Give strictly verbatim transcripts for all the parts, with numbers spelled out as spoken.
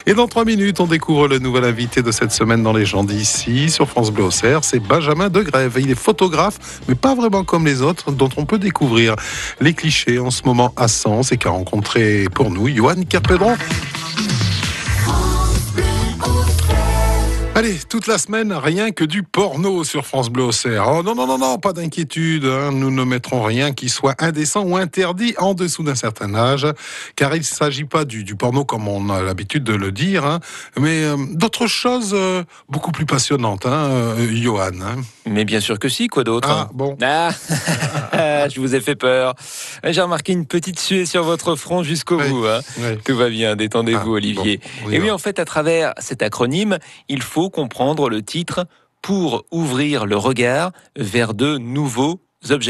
Et dans trois minutes, on découvre le nouvel invité de cette semaine dans Les gens d'ici, sur France Bleu Auxerre. C'est Benjamin Degrève. Il est photographe, mais pas vraiment comme les autres, dont on peut découvrir les clichés en ce moment à Sens et qu'a rencontré pour nous Johan Capedron. Allez, toute la semaine, rien que du porno sur France Bleu Auxerre. Oh non, non, non, non, pas d'inquiétude. Hein. Nous ne mettrons rien qui soit indécent ou interdit en dessous d'un certain âge. Car il ne s'agit pas du, du porno comme on a l'habitude de le dire, hein, mais euh, d'autres choses euh, beaucoup plus passionnantes, hein, euh, Johan. Hein. Mais bien sûr que si, quoi d'autre? Ah, bon. Ah, je vous ai fait peur. J'ai remarqué une petite suée sur votre front jusqu'au Oui, bout. Hein. oui. Tout va bien, détendez-vous, Ah, Olivier. bon, Et oui, va. en fait, à travers cet acronyme, il faut comprendre le titre « Pour ouvrir le regard vers de nouveaux objectifs ».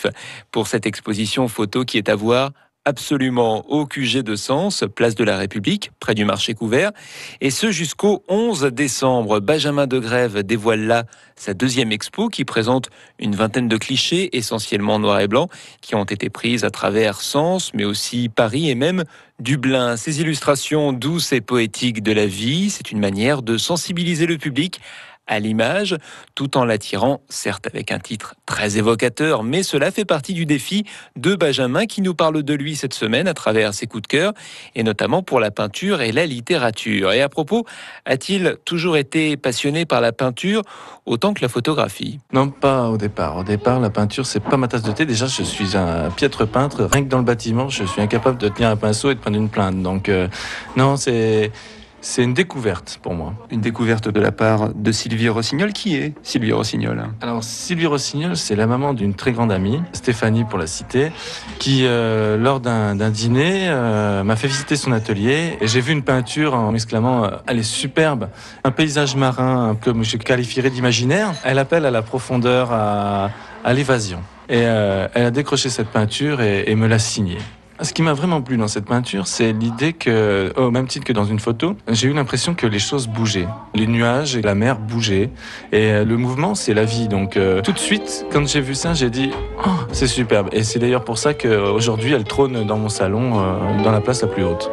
Pour cette exposition photo qui est à voir absolument au Q G de Sens, place de la République, près du marché couvert. Et ce jusqu'au onze décembre. Benjamin Degrève dévoile là sa deuxième expo qui présente une vingtaine de clichés, essentiellement noirs et blancs, qui ont été prises à travers Sens, mais aussi Paris et même Dublin. Ces illustrations douces et poétiques de la vie, c'est une manière de sensibiliser le public à l'image, tout en l'attirant, certes avec un titre très évocateur, mais cela fait partie du défi de Benjamin qui nous parle de lui cette semaine à travers ses coups de cœur, et notamment pour la peinture et la littérature. Et à propos, a-t-il toujours été passionné par la peinture autant que la photographie? Non, pas au départ. Au départ, la peinture, c'est pas ma tasse de thé. Déjà, je suis un piètre peintre. Rien que dans le bâtiment, je suis incapable de tenir un pinceau et de prendre une plainte. Donc, euh, non, c'est... C'est une découverte pour moi. Une découverte de la part de Sylvie Rossignol. Qui est Sylvie Rossignol? Alors Sylvie Rossignol, c'est la maman d'une très grande amie, Stéphanie pour la citer, qui euh, lors d'un, d'un dîner euh, m'a fait visiter son atelier et j'ai vu une peinture en m'exclamant euh, elle est superbe, un paysage marin que je qualifierais d'imaginaire. Elle appelle à la profondeur, à, à l'évasion. Et euh, elle a décroché cette peinture et, et me l'a signée. Ce qui m'a vraiment plu dans cette peinture, c'est l'idée que, au même titre que dans une photo, j'ai eu l'impression que les choses bougeaient. Les nuages et la mer bougeaient. Et le mouvement, c'est la vie. Donc, euh, tout de suite, quand j'ai vu ça, j'ai dit oh, c'est superbe. Et c'est d'ailleurs pour ça qu'aujourd'hui, elle trône dans mon salon, euh, dans la place la plus haute.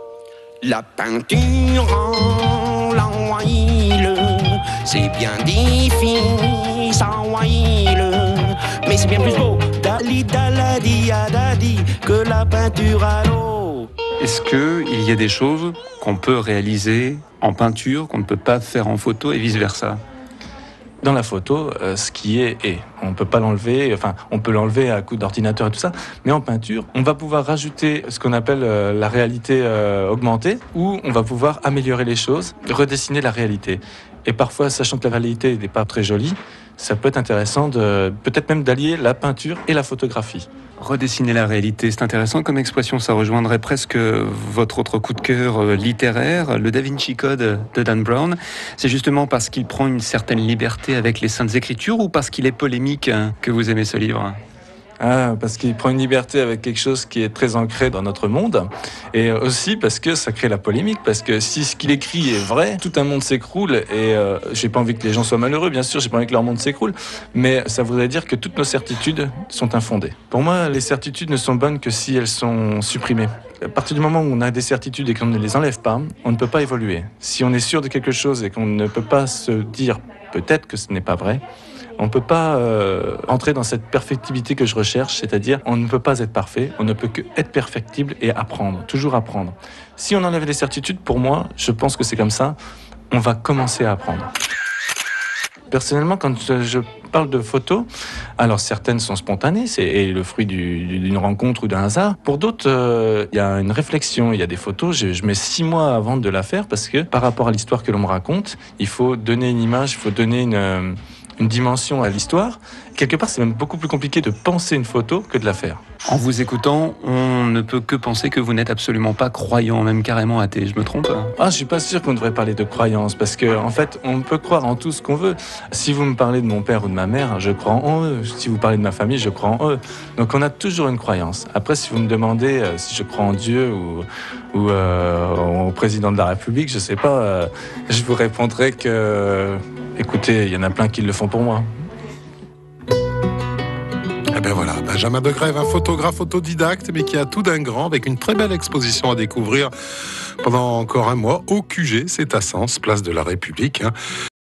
La peinture en la huile, c'est bien difficile, ça huile, mais c'est bien plus beau. Dali, daladi, adadi, que la peinture à l'eau. Est-ce qu'il y a des choses qu'on peut réaliser en peinture, qu'on ne peut pas faire en photo et vice-versa? Dans la photo, euh, ce qui est, est. On ne peut pas l'enlever, enfin, on peut l'enlever à coup d'ordinateur et tout ça, mais en peinture, on va pouvoir rajouter ce qu'on appelle euh, la réalité euh, augmentée, où on va pouvoir améliorer les choses, redessiner la réalité. Et parfois, sachant que la réalité n'est pas très jolie, ça peut être intéressant de, peut-être même d'allier la peinture et la photographie. Redessiner la réalité, c'est intéressant comme expression, ça rejoindrait presque votre autre coup de cœur littéraire, le Da Vinci Code de Dan Brown. C'est justement parce qu'il prend une certaine liberté avec les Saintes Écritures ou parce qu'il est polémique que vous aimez ce livre ? Ah, parce qu'il prend une liberté avec quelque chose qui est très ancré dans notre monde, et aussi parce que ça crée la polémique, parce que si ce qu'il écrit est vrai, tout un monde s'écroule, et euh, j'ai pas envie que les gens soient malheureux, bien sûr, j'ai pas envie que leur monde s'écroule, mais ça voudrait dire que toutes nos certitudes sont infondées. Pour moi, les certitudes ne sont bonnes que si elles sont supprimées. À partir du moment où on a des certitudes et qu'on ne les enlève pas, on ne peut pas évoluer. Si on est sûr de quelque chose et qu'on ne peut pas se dire peut-être que ce n'est pas vrai, on ne peut pas euh, entrer dans cette perfectibilité que je recherche, c'est-à-dire on ne peut pas être parfait, on ne peut que être perfectible et apprendre, toujours apprendre. Si on enlève les certitudes, pour moi, je pense que c'est comme ça, on va commencer à apprendre. Personnellement, quand je parle de photos, alors certaines sont spontanées, c'est le fruit du, d'une rencontre ou d'un hasard. Pour d'autres, euh, il y a une réflexion, il y a des photos, je, je mets six mois avant de la faire parce que par rapport à l'histoire que l'on me raconte, il faut donner une image, il faut donner une... une dimension à l'histoire. Quelque part, c'est même beaucoup plus compliqué de penser une photo que de la faire. En vous écoutant, on ne peut que penser que vous n'êtes absolument pas croyant, même carrément athée. Je me trompe ? Ah, je suis pas sûr qu'on devrait parler de croyance, parce que en fait, on peut croire en tout ce qu'on veut. Si vous me parlez de mon père ou de ma mère, je crois en eux. Si vous parlez de ma famille, je crois en eux. Donc, on a toujours une croyance. Après, si vous me demandez euh, si je crois en Dieu ou, ou euh, au président de la République, je sais pas, euh, je vous répondrai que, euh, écoutez, il y en a plein qui le font pour moi. Eh ben voilà, Benjamin de Grève, un photographe autodidacte, mais qui a tout d'un grand, avec une très belle exposition à découvrir pendant encore un mois au Q G, c'est à Sens, place de la République.